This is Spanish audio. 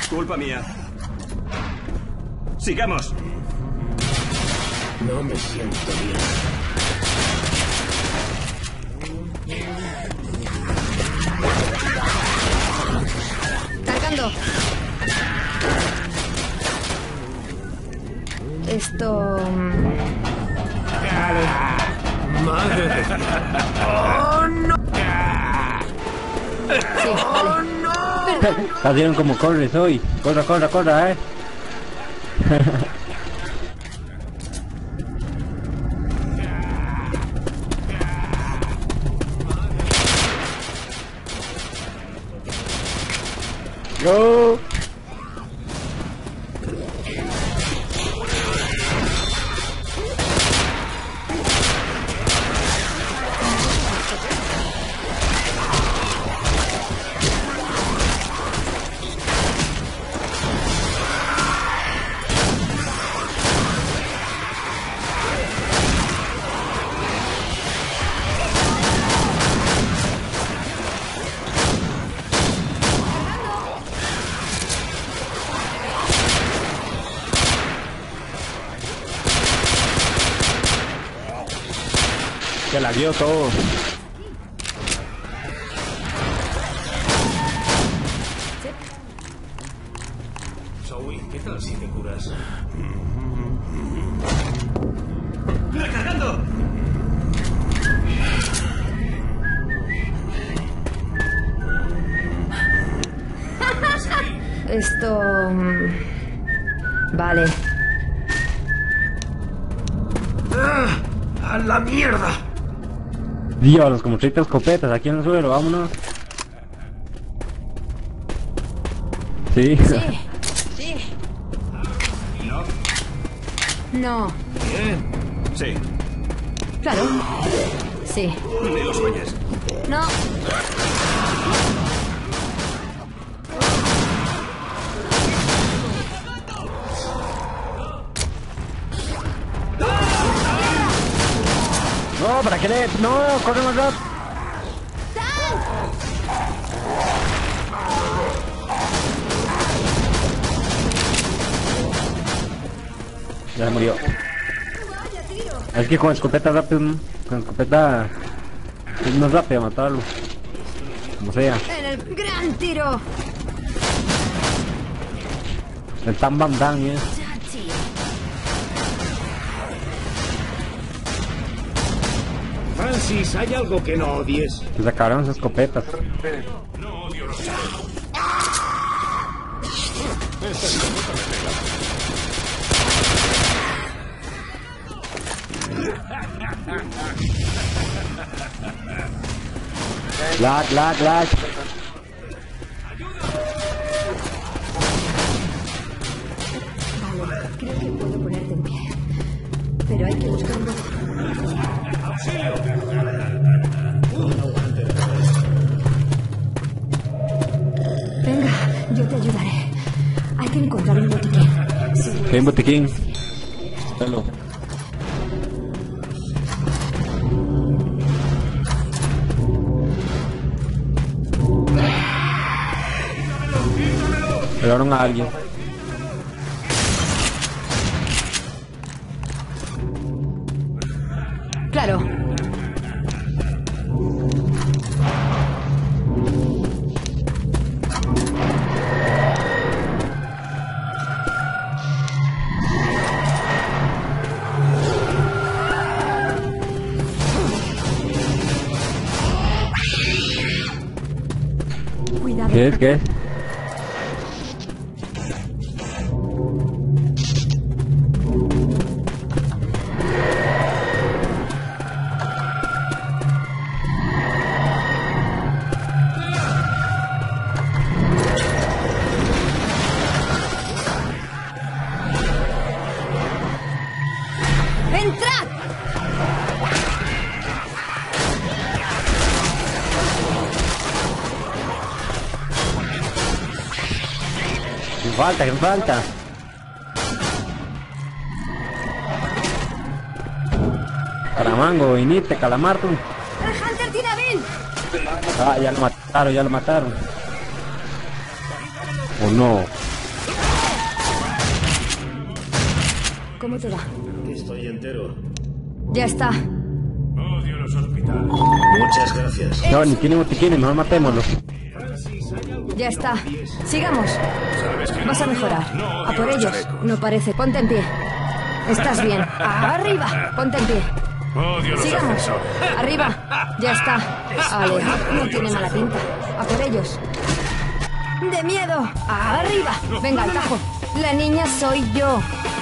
Culpa mía. Sigamos. No me siento bien. Cargando. Esto... Madre de Dios. ¡Oh, no! Sí, vale. ¡Oh, no! Salieron como corres hoy. Corra, corra, corra, Go. Se la dio todo. Zoe, ¿qué tal si te curas? ¡Recargando! Esto... Vale. ¡Ah! ¡A la mierda! Dios, como 30 escopetas aquí en el suelo, vámonos. Sí. Sí. Sí. No. Bien. Sí. Claro. Sí. Ni lo sueñes. No. No, ¿para qué le...? No, corre más rápido. Ya se murió. Es que con escopeta rápido, ¿no? Con escopeta es más rápido matarlo. Como sea. En el gran tiro. El Tam Bam Dam, Francis, ¿hay algo que no odies? Se sacaron sus escopetas. No odio los... Lag, lag, lag. Vale, creo que puedo ponerte en pie. Pero hay que buscar un modo. Venga, yo te ayudaré. Hay que encontrar un botiquín. Sí. ¿Qué hay un botiquín? Hello. Pegaron a alguien. Claro. Cuidado. ¿Qué es? ¿Qué es? ¡Entrad! ¿Qué falta? ¿Qué falta? Caramango, viniste, calamardo. ¡El Hunter tiene a Bill! Ah, ya lo mataron, ya lo mataron. ¿O no? ¿Cómo te va? Estoy entero. Ya está. Odio los hospitales. Muchas gracias. No, ni tiene botiquines, mejor matémoslo. Ya está. Sigamos. ¿Sabes que Vas a no? mejorar. No, A por odio los ellos. chalecos. No parece. Ponte en pie. Estás bien. ¡Arriba! Ponte en pie. Odio los Sigamos. ascensores. Arriba. Ya está. Vale. No tiene mala pinta. A por ellos. ¡De miedo! ¡Arriba! Venga, al tajo. La niña soy yo.